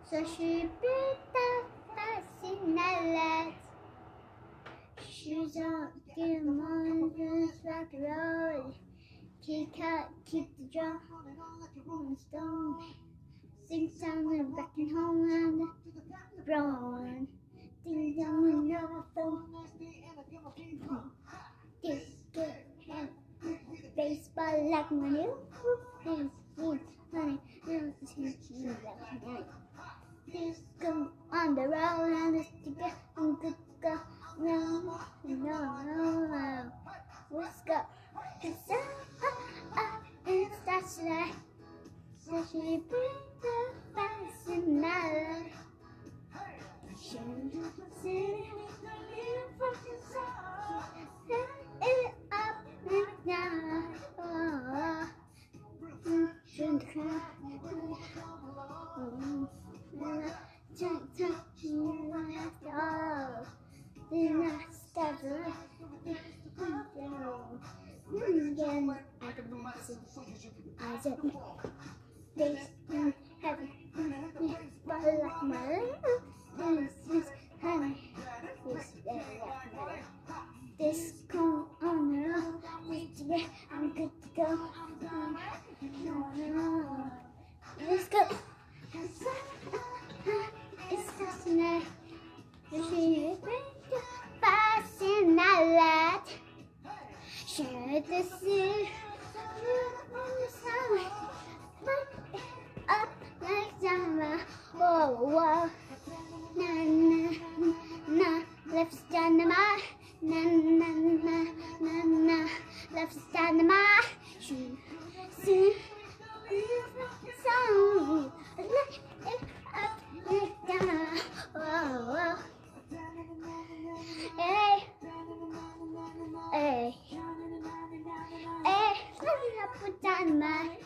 So she picked up passing that she's on get on just rock the road. Keep the drum on the stone. Sing song and back and home and brown. Ding dong and no phone. Baseball like my new honey. Disco on the road and it's to get I'm good to go. No. Let's go. It's that's tonight. So she brings the fast and night. Sitting for the sun. It up and down. Shouldn't cry. I said, this is heavy, but like my this is honey, this is like my this come on the road, today I'm good to go. Let's go. It's just tonight. She passing that light. Share the sea. Up like summer. Whoa. Na. Left stand my. Na. Left stand my. See. Song. Lift it up, lift down. Whoa. Hey. Let me up with dynamite.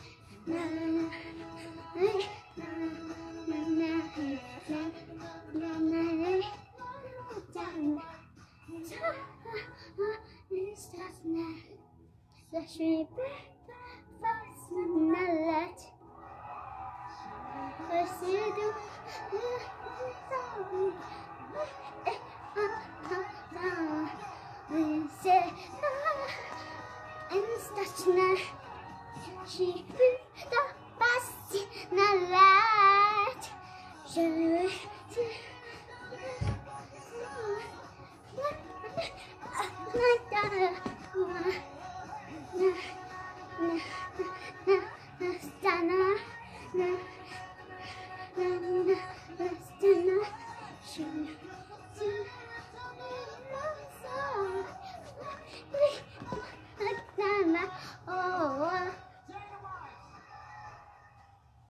The sheep fast and let. She